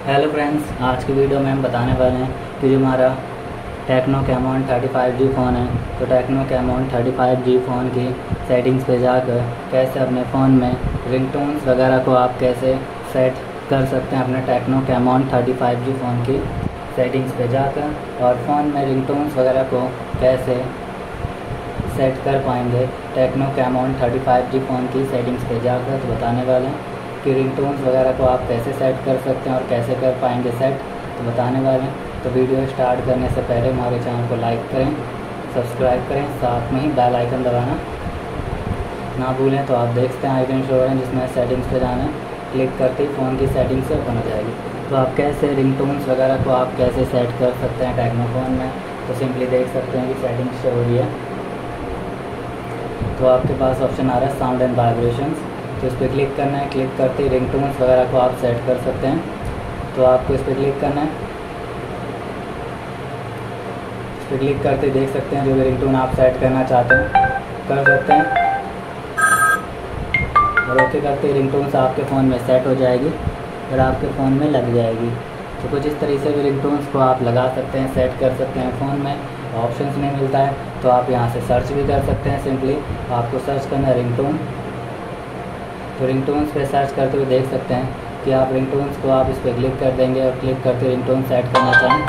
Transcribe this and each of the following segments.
Hello friends, आज की video में हम बताने वाले हैं कि जो हमारा टेक्नो कैमॉन 35G फ़ोन है, तो टेक्नो कैमॉन 35G फ़ोन की सेटिंग्स पे जाकर कैसे अपने फ़ोन में रिंगटोन्स वगैरह को आप कैसे सेट कर सकते हैं अपने टेक्नो कैमॉन 35G फ़ोन की सेटिंग्स पे जाकर, और फ़ोन में रिंगटोन्स वगैरह को कैसे सेट कर पाएंगे टेक्नो कैमॉन 35G फ़ोन की सेटिंग्स पे जाकर। तो बताने वाले हैं कि रिंगटोन्स वगैरह को आप कैसे सेट कर सकते हैं और कैसे कर पाएंगे सेट, तो बताने वाले हैं। तो वीडियो स्टार्ट करने से पहले हमारे चैनल को लाइक करें, सब्सक्राइब करें, साथ में ही बेल आइकन दबाना ना भूलें। तो आप देख सकते हैं आइकन शो हो रहे हैं जिसमें सेटिंग्स पे जाना है, क्लिक करते ही फ़ोन की सेटिंग्स ओपन हो जाएगी। तो आप कैसे रिंगटोन्स वगैरह को आप कैसे सेट कर सकते हैं टेक्नो फ़ोन में, तो सिंपली देख सकते हैं कि सेटिंग्स शो हो रही है। तो आपके पास ऑप्शन आ रहा है साउंड एंड वाइब्रेशंस, तो इस पर क्लिक करना है। क्लिक करते ही रिंगटोन्स वगैरह को आप सेट कर सकते हैं, तो आपको इस पर क्लिक करना है। इस पर क्लिक करते देख सकते हैं जो भी रिंगटोन आप सेट करना चाहते हैं कर सकते हैं, और ओके करते ही रिंगटोन्स आपके फ़ोन में सेट हो जाएगी और आपके फ़ोन में लग जाएगी। तो कुछ इस तरीके से भी रिंगटोन्स को आप लगा सकते हैं, सेट कर सकते हैं। फ़ोन में ऑप्शंस नहीं मिलता है तो आप यहाँ से सर्च भी कर सकते हैं। सिंपली आपको सर्च करना है रिंगटोन, तो रिंगटोन्स पे सर्च करते हुए देख सकते हैं कि आप रिंगटोन्स को आप इस पर क्लिक कर देंगे और क्लिक करते रिंगटोन सेट करना चाहें,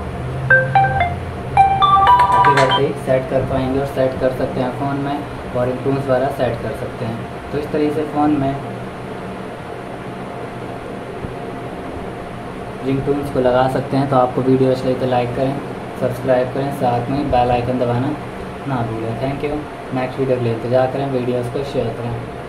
ओके करते ही सेट कर पाएंगे और सेट कर सकते हैं फ़ोन में, और रिंगटोन्स वगैरह सेट कर सकते हैं। तो इस तरीके से फ़ोन में रिंगटोन्स को लगा सकते हैं। तो आपको वीडियो अच्छी लगे तो लाइक करें, सब्सक्राइब करें, साथ में बेल आइकन दबाना ना भूलें। Thank you. नेक्स्ट वीडियो के लिए इंतजार करें, वीडियोज़ को शेयर करें।